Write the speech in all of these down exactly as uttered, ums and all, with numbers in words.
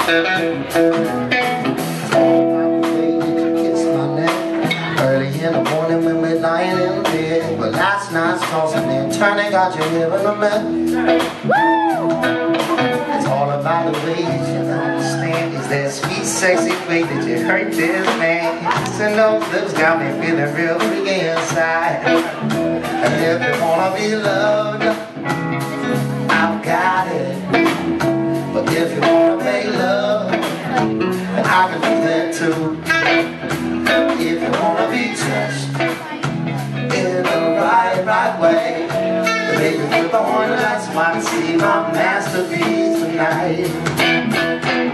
Kiss my neck early in the morning when we're lying in bed. But last night's tossing and turning got you here in a mess. It's all about the way that you understand. Is that sweet, sexy way that you hurt this man? And those lips got me feeling real freaky inside. And if you wanna be loved, I've got it. But if you wanna make love, then I can do that too. If you wanna be touched in the right, right way, baby, we're born, that's why I see my masterpiece tonight.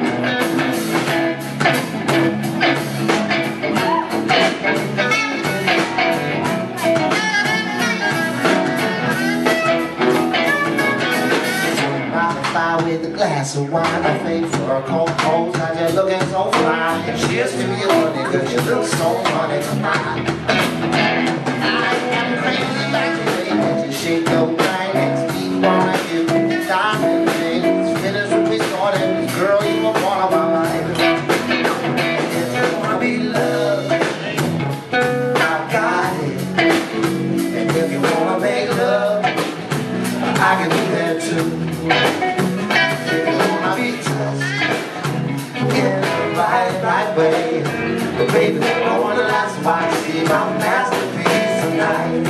With a glass of wine, I paid for a cold pose. Now you're looking so fine. Cheers to you, honey, cause you look so funny tonight. I am crazy about the way that you shake your thing. Next week, wanna give you diamond rings. Finish what we started, girl, you were one of my life. If you wanna be loved, I got it. And if you wanna make love, I can do that too. Right way, but baby, I wanna last why I see my masterpiece tonight.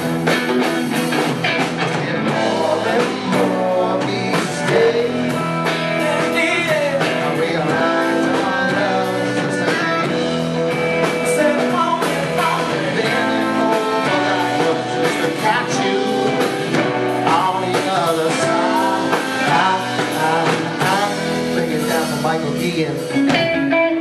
And more and more we stay, I realize our love is just a game. Said I'm on and on and bending over backwards just to catch you on the other side. I, I, I, bring it down for Michael Ian.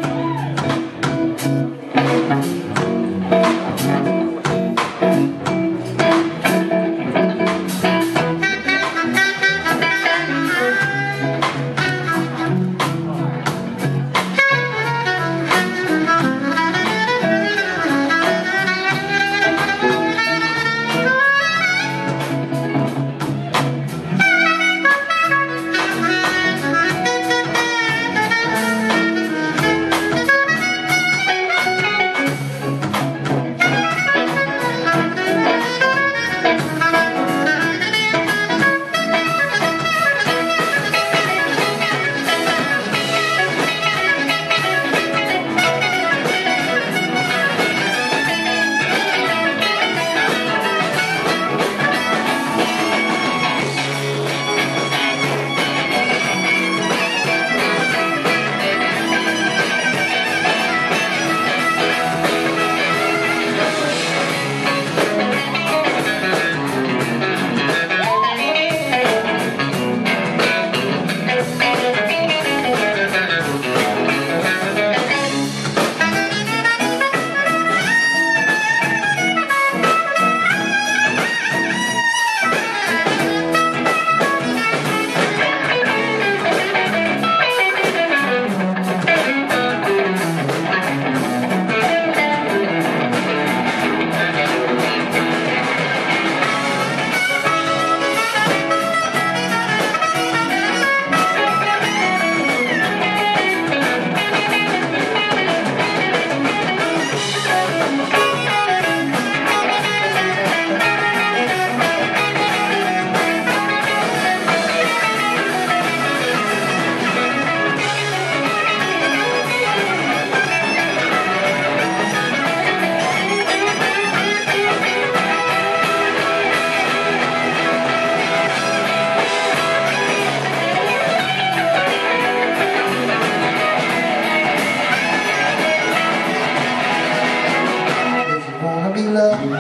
Love. If you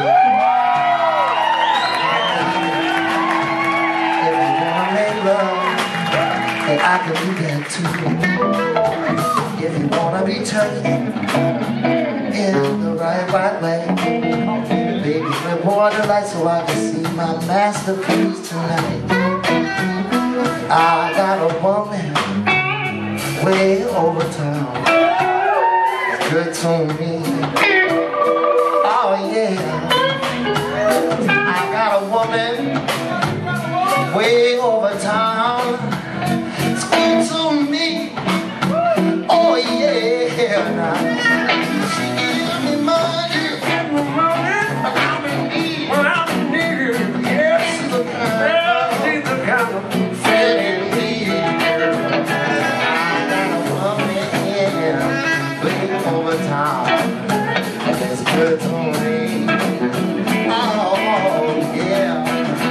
wanna make love, then I can do that too. If you wanna be touched in the right, right way, baby, reward the light so I can see my masterpiece tonight. I got a woman way over town, good to me. Oh yeah, I got a woman way over town. It's good to me. darling. Oh, yeah.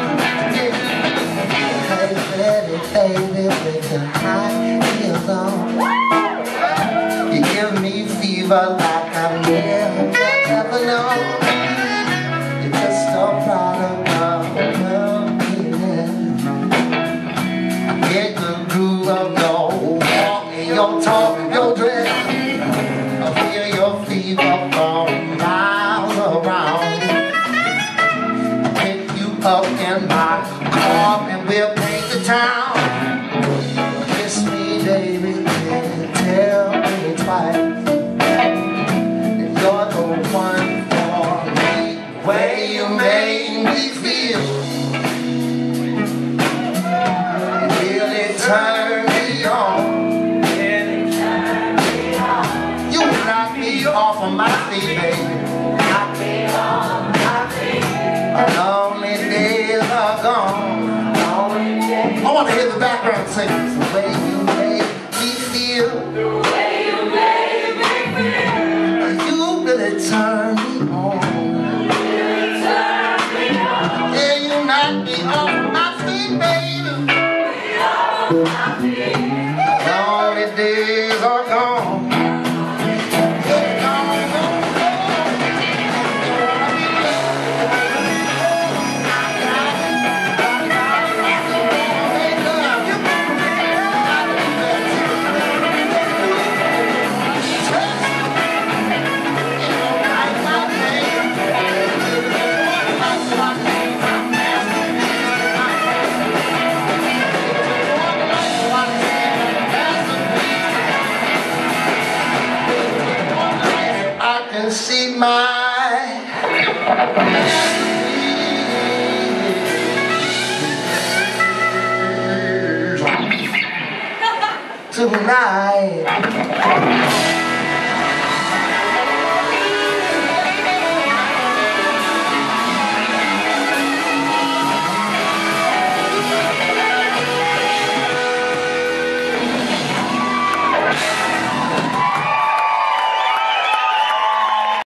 Hey, baby, baby, with your high heels on, you give me fever like I've never, ever known. You're just a product of love, yeah. I get the groove of your walk and your talk and your dress. I feel your fever from miles around. Pick you up in my car and we'll paint the town. Kiss me, baby, and tell me twice that you're the one for me. The way you make me feel, it really turned me on. You knock me off of my feet, baby. Knock me off my feet. Lonely days are gone. I want to hear the background sing. The way you make me feel, the way you make me feel, you really turn me on. You really turn me on. Yeah, you knock me off my feet, baby. Me off my feet. Lonely days are gone. See my tonight.